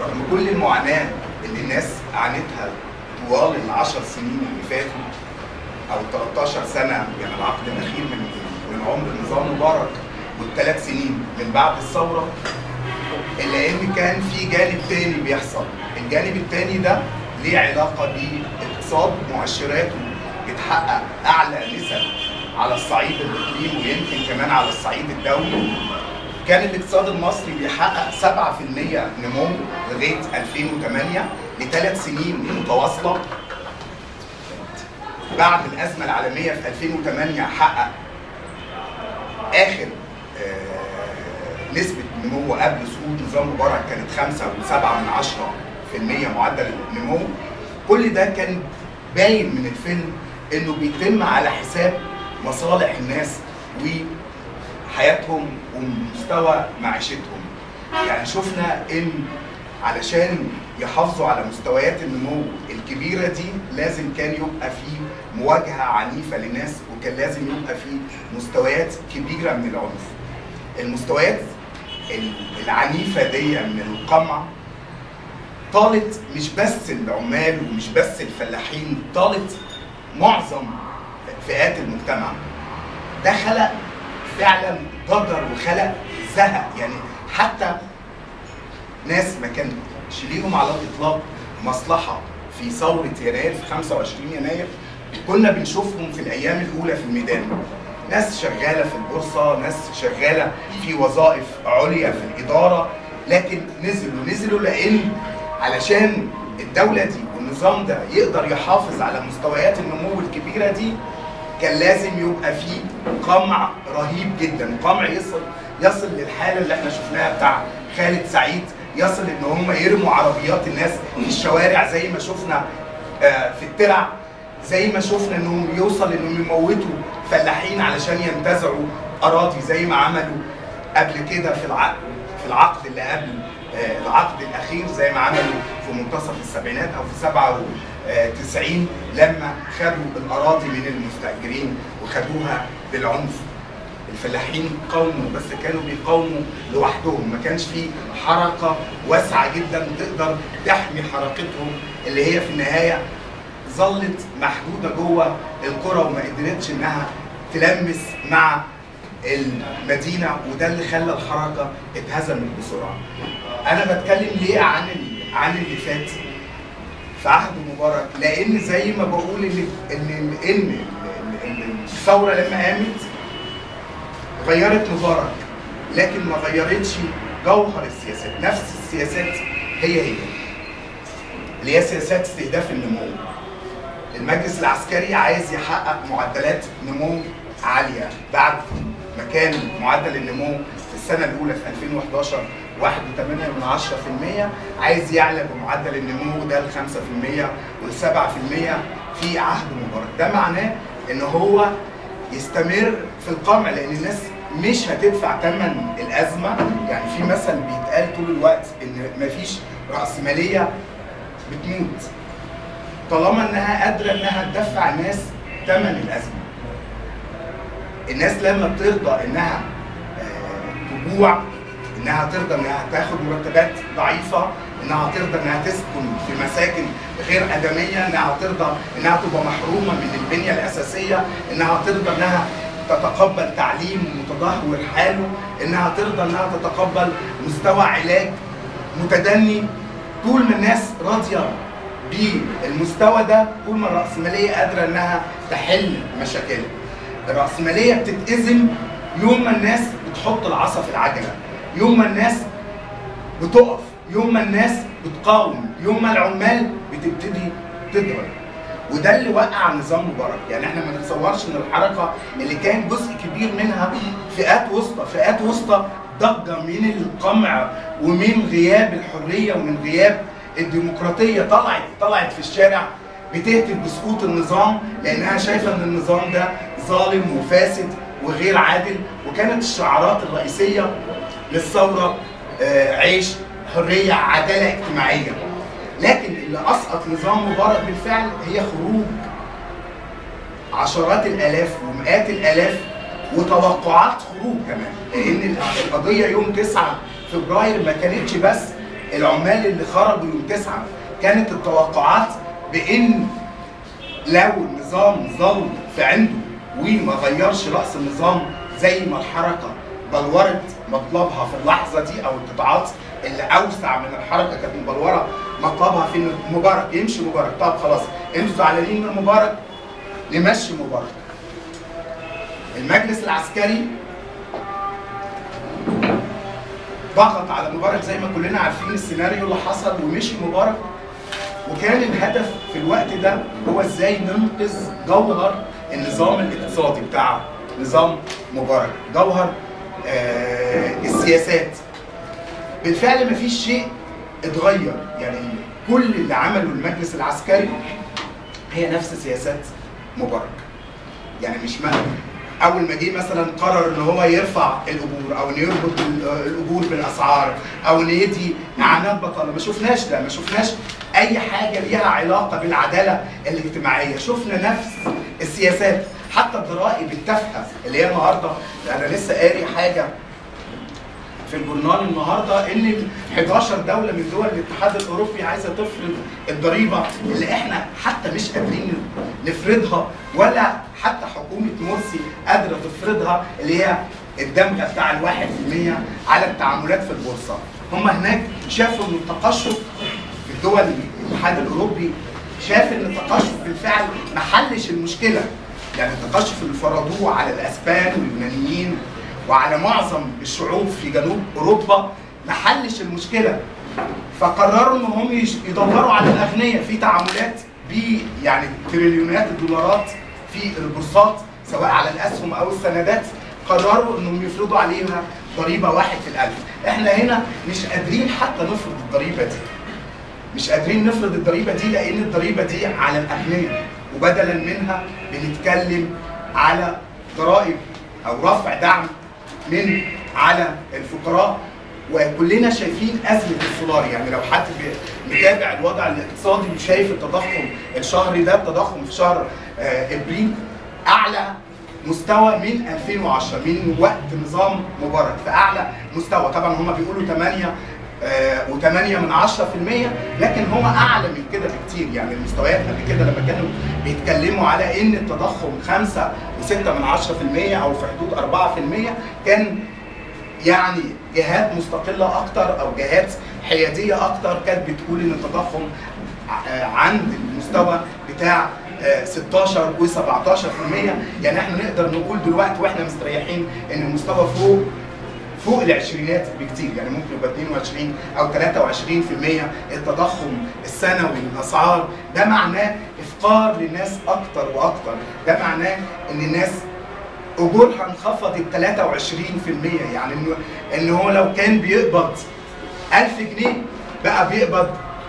رغم كل المعاناه اللي الناس عانتها طوال ال10 سنين اللي فاتوا او ال 13 سنه، يعني العقد الاخير من عمر نظام مبارك وال3 سنين من بعد الثوره، الا ان كان في جانب تاني بيحصل. الجانب التاني ده ليه علاقه باقتصاد مؤشراته بتحقق اعلى نسب على الصعيد الاقليمي ويمكن كمان على الصعيد الدولي. كان الاقتصاد المصري بيحقق 7% نمو لغايه 2008 ل3 سنين متواصله. بعد الازمه العالميه في 2008 حقق اخر نسبه نمو قبل سقوط نظام مبارك كانت 5.7% معدل النمو. كل ده كان باين من الفيلم انه بيتم على حساب مصالح الناس وحياتهم ومستوى معيشتهم. يعني شفنا ان علشان يحافظوا على مستويات النمو الكبيره دي لازم كان يبقى في مواجهه عنيفه للناس، وكان لازم يبقى في مستويات كبيره من العنف. المستويات العنيفه دي من القمع طالت مش بس العمال ومش بس الفلاحين، طالت معظم فئات المجتمع. ده خلق فعلا ضجر وخلق زهق. يعني حتى ناس ما كانش ليهم على الاطلاق مصلحه في ثوره يناير في 25 يناير كنا بنشوفهم في الايام الاولى في الميدان. ناس شغاله في البورصه، ناس شغاله في وظائف عليا في الاداره، لكن نزلوا لان علشان الدوله دي والنظام ده يقدر يحافظ على مستويات النمو الكبيره دي كان لازم يبقى فيه قمع رهيب جدا. قمع يصل للحاله اللي احنا شفناها بتاع خالد سعيد، يصل ان هم يرموا عربيات الناس في الشوارع زي ما شفنا في الترع، زي ما شفنا انهم يوصل انهم يموتوا فلاحين علشان ينتزعوا اراضي زي ما عملوا قبل كده في العقد اللي قبل العقد الاخير، زي ما عملوا في منتصف السبعينات او في 97 لما خدوا الاراضي من المستاجرين وخدوها بالعنف. الفلاحين قاوموا، بس كانوا بيقاوموا لوحدهم، ما كانش في حركه واسعه جدا تقدر تحمي حركتهم اللي هي في النهايه ظلت محدوده جوه القرى وما قدرتش انها تلمس مع المدينه، وده اللي خلى الحركه اتهزمت بسرعه. انا بتكلم ليه عن اللي فات في عهد مبارك؟ لان زي ما بقول ان الثوره لما قامت غيرت مبارك، لكن ما غيرتش جوهر السياسات. نفس السياسات هي اللي هي سياسات استهداف النمو. المجلس العسكري عايز يحقق معدلات نمو عاليه، بعد ما كان معدل النمو في السنه الاولى في 2011 1.8%، عايز يعلى بمعدل النمو ده ل 5% وال 7% في عهد مبارك. ده معناه ان هو يستمر في القمع، لان الناس مش هتدفع ثمن الازمه. يعني في مثل بيتقال طول الوقت ان مفيش راسماليه بتموت طالما انها قادره انها تدفع الناس ثمن الازمه. الناس لما بترضى انها تجوع، انها ترضى انها تاخد مرتبات ضعيفه، انها ترضى انها تسكن في مساكن غير ادميه، انها ترضى انها تبقى محرومه من البنيه الاساسيه، انها ترضى انها تتقبل تعليم متدهور حاله، انها ترضى انها تتقبل مستوى علاج متدني. طول ما الناس راضيه بالمستوى ده، طول ما الراسماليه قادره انها تحل مشاكلها. الراسماليه بتتأزم يوم ما الناس بتحط العصا في العجله، يوم ما الناس بتقف، يوم ما الناس بتقاوم، يوم ما العمال بتبتدي تضرب. وده اللي وقع نظام مبارك. يعني احنا ما نتصورش ان الحركه اللي كان جزء كبير منها فئات وسطى ضجه من القمع ومن غياب الحريه ومن غياب الديمقراطيه، طلعت في الشارع بتهتف بسقوط النظام لانها شايفه ان النظام ده ظالم وفاسد وغير عادل. وكانت الشعارات الرئيسيه للثوره عيش، حريه، عداله اجتماعيه. لكن اللي اسقط نظام مبارك بالفعل هي خروج عشرات الالاف ومئات الالاف وتوقعات خروج كمان، لان القضيه يوم 9 فبراير ما كانتش بس العمال اللي خرجوا يوم 9 كانت التوقعات بان لو النظام ظل في عنده وما غيرش راس النظام زي ما الحركه بلورت مطلبها في اللحظه دي، او القطاعات اللي اوسع من الحركه كانت مبلوره مطلبها في ان مبارك يمشي. مبارك طب خلاص انتوا زعلانين من مبارك، نمشي مبارك. المجلس العسكري ضغط على مبارك زي ما كلنا عارفين السيناريو اللي حصل، ومشي مبارك. وكان الهدف في الوقت ده هو ازاي ننقذ جوهر النظام الاقتصادي بتاع نظام مبارك، جوهر السياسات. بالفعل مفيش شيء اتغير، يعني كل اللي عمله المجلس العسكري هي نفس سياسات مبارك. يعني مش اول ما جه مثلا قرر ان هو يرفع الاجور او ان يربط الاجور بالاسعار او ان يدي اعانات بطاله، ما شفناش ده، ما شفناش اي حاجه ليها علاقه بالعداله الاجتماعيه. شفنا نفس السياسات، حتى الضرائب التافهه اللي هي النهارده. انا لسه قاري حاجه في الجورنال النهارده ان 11 دوله من دول الاتحاد الاوروبي عايزه تفرض الضريبه اللي احنا حتى مش قادرين نفرضها، ولا حتى حكومه مرسي قادره تفرضها، اللي هي الدمغه بتاع ال1% على التعاملات في البورصه. هم هناك شافوا ان التقشف في الدول الاتحاد الاوروبي، شاف ان التقشف بالفعل ما حلش المشكله. يعني التقشف اللي فرضوه على الاسبان واليونانيين وعلى معظم الشعوب في جنوب اوروبا ما حلش المشكله. فقرروا ان هم يدوروا على الاغنياء في تعاملات يعني تريليونات الدولارات في البورصات سواء على الاسهم او السندات. قرروا انهم يفرضوا عليها ضريبه 1 في الألف. احنا هنا مش قادرين حتى نفرض الضريبه دي. مش قادرين نفرض الضريبه دي لان الضريبه دي على الاغنياء، وبدلا منها بنتكلم على ضرائب او رفع دعم من على الفقراء. وكلنا شايفين ازمه السولار. يعني لو حد متابع الوضع الاقتصادي وشايف التضخم الشهري ده، التضخم في شهر ابريل اعلى مستوى من 2010 من وقت نظام مبارك، في اعلى مستوى. طبعا هم بيقولوا 8.8%، لكن هو اعلى من كده بكتير. يعني المستويات قبل كده لما كانوا بيتكلموا على ان التضخم 5.6% او في حدود 4%، كان يعني جهات مستقله اكتر او جهات حياديه اكتر كانت بتقول ان التضخم عند المستوى بتاع 16 و17%. يعني احنا نقدر نقول دلوقتي واحنا مستريحين ان المستوى فوق العشرينات بكتير. يعني ممكن يبقى 22 او 23% التضخم السنوي للاسعار. ده معناه افقار للناس اكتر واكتر. ده معناه ان الناس اجورها انخفضت 23%. يعني ان هو لو كان بيقبض 1000 جنيه بقى بيقبض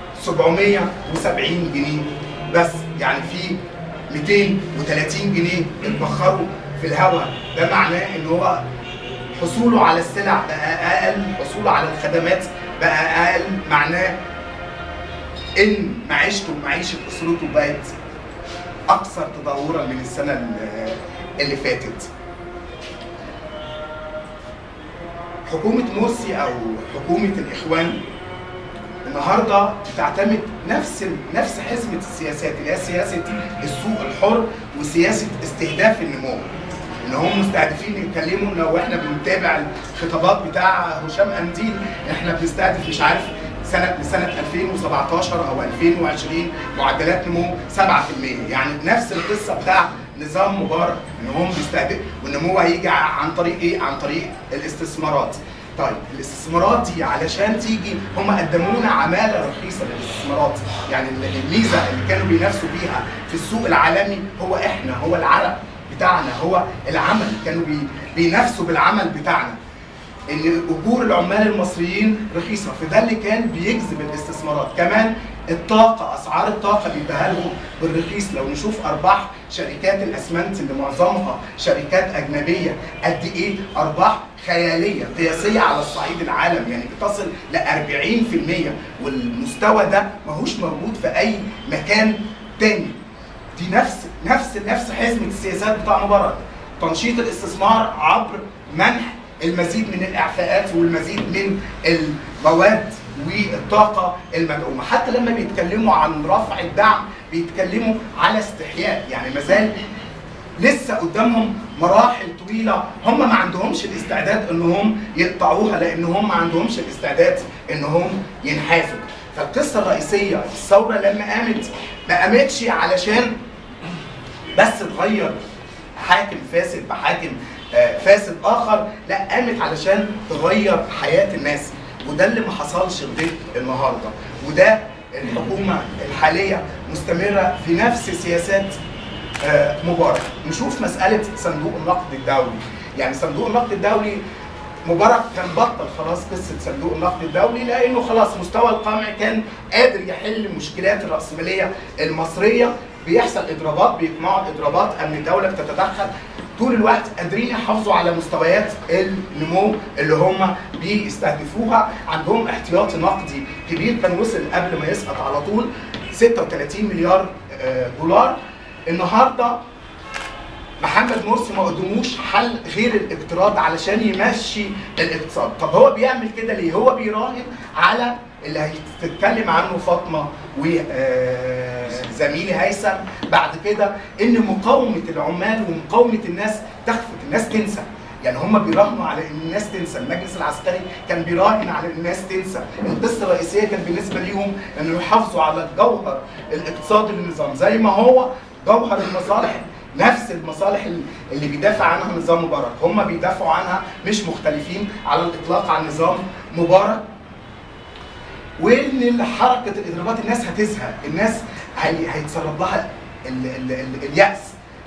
770 جنيه بس. يعني في 230 جنيه اتبخروا في الهواء. ده معناه ان هو حصوله على السلع بقى اقل، حصوله على الخدمات بقى اقل. معناه ان معيشته ومعيشه اسرته بقت اكثر تدهورا من السنه اللي فاتت. حكومه مرسي او حكومه الاخوان النهارده بتعتمد نفس حزمه السياسات اللي هي سياسه السوق الحر وسياسه استهداف النمو. ان هم مستهدفين يتكلموا لو احنا بنتابع الخطابات بتاع هشام قنديل احنا بنستهدف مش عارف لسنه 2017 او 2020 معدلات نمو 7%. يعني نفس القصه بتاع نظام مبارك ان هم بيستهدفوا والنمو هيجي عن طريق ايه؟ عن طريق الاستثمارات. طيب الاستثمارات دي علشان تيجي هم قدموا لنا عماله رخيصه للاستثمارات. يعني الميزه اللي كانوا بينافسوا بيها في السوق العالمي هو احنا، هو العرق بتاعنا، هو العمل. كانوا بينافسوا بالعمل بتاعنا. ان اجور العمال المصريين رخيصه، فده اللي كان بيجذب الاستثمارات. كمان الطاقه، اسعار الطاقه بيديها لهم بالرخيص. لو نشوف ارباح شركات الاسمنت اللي معظمها شركات اجنبيه قد ايه، ارباح خياليه قياسيه على الصعيد العالم، يعني بتصل ل 40%. والمستوى ده ماهوش موجود في اي مكان تاني. دي نفس حزمه السياسات بتاع مبارك. تنشيط الاستثمار عبر منح المزيد من الاعفاءات والمزيد من المواد والطاقه المدعومه. حتى لما بيتكلموا عن رفع الدعم بيتكلموا على استحياء، يعني مازال لسه قدامهم مراحل طويله هم ما عندهمش الاستعداد انهم يقطعوها، لان هم ما عندهمش الاستعداد انهم ينحازوا. فالقصه الرئيسيه الثوره لما قامت ما قامتش علشان بس تغير حاكم فاسد بحاكم فاسد اخر، لا قامت علشان تغير حياه الناس، وده اللي ما حصلش لغايه النهارده. وده الحكومه الحاليه مستمره في نفس سياسات مبارك. نشوف مساله صندوق النقد الدولي، يعني صندوق النقد الدولي مبارك كان بطل خلاص قصه صندوق النقد الدولي، لانه خلاص مستوى القمع كان قادر يحل مشكلات الراسماليه المصريه. بيحصل اضرابات، بيقمعوا الاضرابات، امن الدوله بتتدخل، طول الوقت قادرين يحافظوا على مستويات النمو اللي هم بيستهدفوها. عندهم احتياطي نقدي كبير كان وصل قبل ما يسقط على طول 36 مليار دولار. النهارده محمد مرسي ما قدموش حل غير الاقتراض علشان يمشي الاقتصاد. طب هو بيعمل كده ليه؟ هو بيراهن على اللي هتتكلم عنه فاطمه وزميلي هيثم بعد كده، ان مقاومه العمال ومقاومه الناس تخفت، الناس تنسى. يعني هم بيراهنوا على ان الناس تنسى، المجلس العسكري كان بيراهن على ان الناس تنسى. القصه الرئيسيه كان بالنسبه ليهم انه يحافظوا على الجوهر الاقتصادي للنظام زي ما هو جوهر المصالح، نفس المصالح اللي بيدافع عنها نظام مبارك، هم بيدافعوا عنها، مش مختلفين على الاطلاق عن نظام مبارك. وان حركه الاضرابات الناس هتزهق، الناس هيتسرب لها اليأس.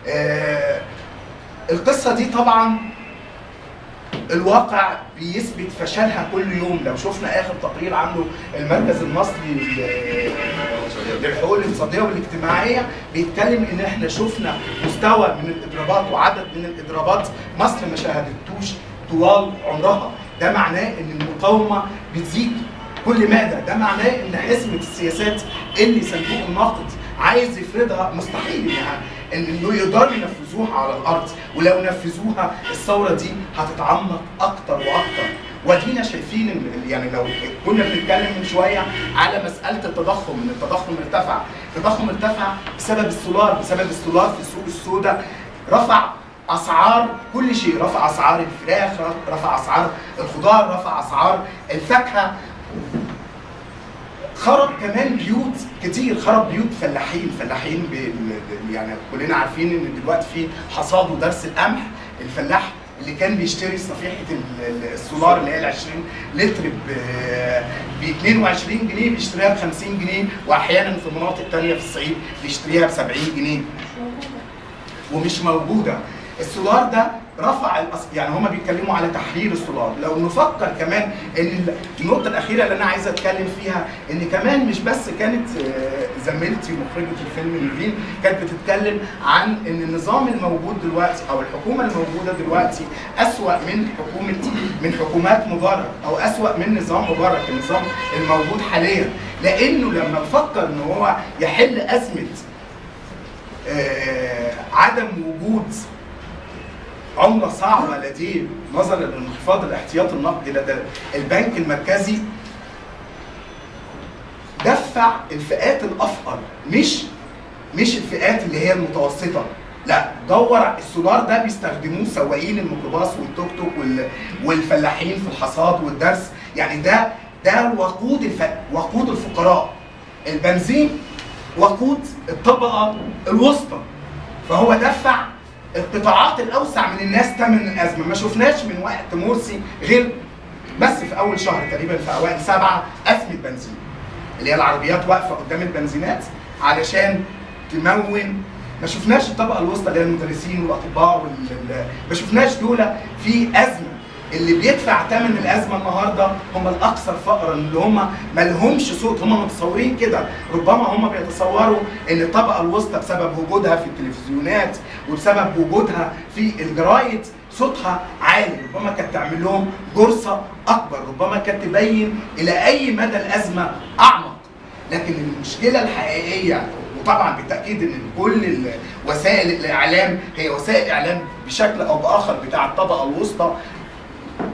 القصه دي طبعا الواقع بيثبت فشلها كل يوم. لو شفنا اخر تقرير عامله المركز المصري للحقوق الاقتصاديه والاجتماعيه بيتكلم ان احنا شفنا مستوى من الاضرابات وعدد من الاضرابات مصر ما شاهدتوش طوال عمرها. ده معناه ان المقاومه بتزيد كل مدى، ده معناه ان حزمه السياسات اللي صندوق النقد عايز يفرضها مستحيل انه يقدروا ينفذوها على الارض، ولو نفذوها الثوره دي هتتعمق اكتر واكتر. ودينا شايفين يعني لو كنا بنتكلم من شويه على مساله التضخم، ان التضخم ارتفع، التضخم ارتفع بسبب السولار، بسبب السولار في السوق السوداء رفع اسعار كل شيء، رفع اسعار الفراخ، رفع اسعار الخضار، رفع اسعار الفاكهه، خرب كمان بيوت كتير، خرب بيوت فلاحين يعني كلنا عارفين ان دلوقتي في حصاد ودرس القمح. الفلاح اللي كان بيشتري صفيحه السولار اللي هي ال 20 لتر ب 22 جنيه بيشتريها ب 50 جنيه، واحيانا في مناطق ثانيه في الصعيد بيشتريها ب 70 جنيه ومش موجوده. السولار ده رفع يعني هما بيتكلموا على تحرير السولار. لو نفكر كمان ان النقطه الاخيره اللي انا عايز اتكلم فيها ان كمان مش بس كانت زميلتي مخرجه الفيلم نيفين كانت بتتكلم عن ان النظام الموجود دلوقتي او الحكومه الموجوده دلوقتي اسوأ من حكومات مبارك، او اسوأ من نظام مبارك، النظام الموجود حاليا. لانه لما نفكر ان هو يحل ازمه عدم وجود عملة صعبة لديه نظرا لانخفاض الاحتياطي النقدي لدى البنك المركزي، دفع الفئات الافقر مش الفئات اللي هي المتوسطة، لا دور. السولار ده بيستخدموه سواقين الميكروباص والتوك توك والفلاحين في الحصاد والدرس، يعني ده وقود الفقراء. البنزين وقود الطبقة الوسطى، فهو دفع القطاعات الاوسع من الناس ثمن الازمه. ما شفناش من وقت مرسي غير بس في اول شهر تقريبا في اوائل 7 ازمه بنزين، اللي هي العربيات واقفه قدام البنزينات علشان تمون. ما شفناش الطبقه الوسطى اللي هي المدرسين والاطباء ما شفناش دول في ازمه. اللي بيدفع ثمن الازمه النهارده هم الاكثر فقرا، اللي هم ما لهمش صوت. هم متصورين كده، ربما هم بيتصوروا ان الطبقه الوسطى بسبب وجودها في التلفزيونات وبسبب وجودها في الجرايد صوتها عالي، ربما كانت تعمل لهم جرثه اكبر، ربما كانت تبين الى اي مدى الازمه اعمق. لكن المشكله الحقيقيه، وطبعا بالتاكيد ان كل وسائل الاعلام هي وسائل اعلام بشكل او باخر بتاع الطبقه الوسطى،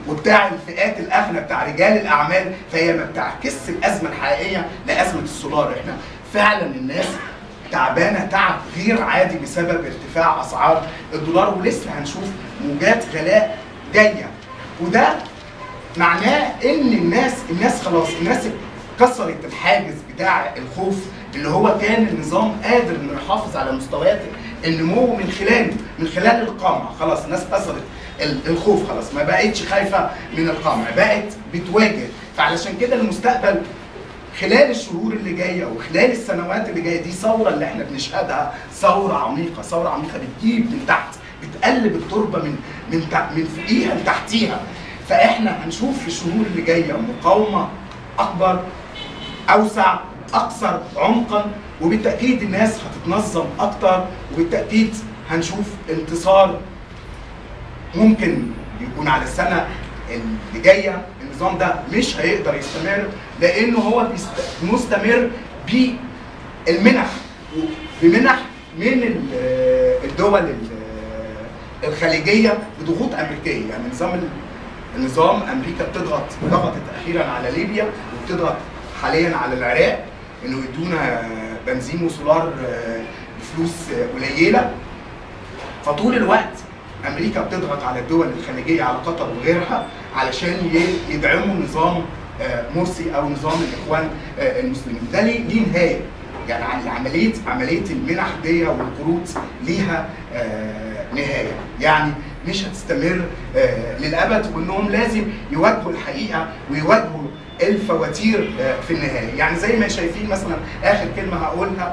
وبتاع الفئات الاغنى بتاع رجال الاعمال، فهي ما بتعكسش الازمه الحقيقيه لازمه السولار. احنا فعلا الناس تعبانه تعب غير عادي بسبب ارتفاع اسعار الدولار، ولسه هنشوف موجات غلاء جايه، وده معناه ان الناس خلاص، الناس كسرت الحاجز بتاع الخوف اللي هو كان النظام قادر انه يحافظ على مستويات النمو من خلال القمع. خلاص الناس كسرت الخوف، خلاص ما بقتش خايفه من القمع، بقت بتواجه. فعلشان كده المستقبل خلال الشهور اللي جايه وخلال السنوات اللي جايه دي ثوره اللي احنا بنشهدها، ثوره عميقه، ثوره عميقه بتجيب من تحت، بتقلب التربه من فوقيها لتحتيها. فاحنا هنشوف في الشهور اللي جايه مقاومه اكبر، اوسع، اكثر عمقا، وبالتاكيد الناس هتتنظم اكتر، وبالتاكيد هنشوف انتصار ممكن يكون على السنه اللي جايه. النظام ده مش هيقدر يستمر لانه هو مستمر بالمنح، بمنح من الدول الخليجيه بضغوط امريكيه. يعني النظام امريكا ضغطت اخيرا على ليبيا، وبتضغط حاليا على العراق انه يدونا بنزين وسولار بفلوس قليله. فطول الوقت امريكا بتضغط على الدول الخليجيه، على قطر وغيرها، علشان يدعموا نظام مرسي او نظام الاخوان المسلمين. ده ليه نهايه، يعني عمليه المنح دي والقروض ليها نهايه، يعني مش هتستمر للابد، وانهم لازم يواجهوا الحقيقه ويواجهوا الفواتير في النهايه. يعني زي ما شايفين مثلا، اخر كلمه هقولها،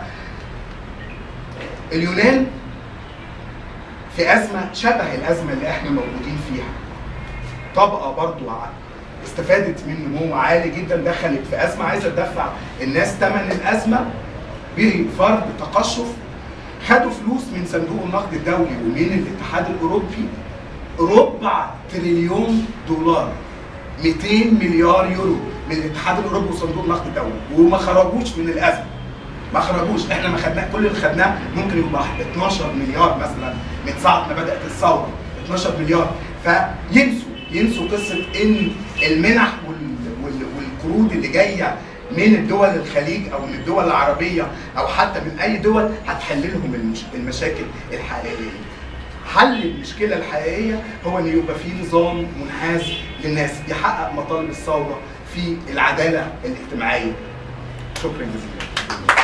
اليونان في ازمه شبه الازمه اللي احنا موجودين فيها، طبقه برضو استفادت من نمو عالي جدا، دخلت في ازمه عايزه تدفع الناس ثمن الازمه بفرض تقشف، خدوا فلوس من صندوق النقد الدولي ومن الاتحاد الاوروبي، ربع تريليون دولار، 200 مليار يورو من الاتحاد الاوروبي وصندوق النقد الدولي، وما خرجوش من الازمه. ما خرجوش، احنا ما خدناه، كل اللي خدناه ممكن يبقى 12 مليار مثلا من ساعه ما بدات الثوره، 12 مليار. فينسوا قصه ان المنح والقروض اللي جايه من الدول الخليج او من الدول العربيه او حتى من اي دول هتحل لهم المشاكل الحقيقيه. حل المشكله الحقيقيه هو ان يبقى في نظام منحاز للناس يحقق مطالب الثوره في العداله الاجتماعيه. شكرا جزيلا.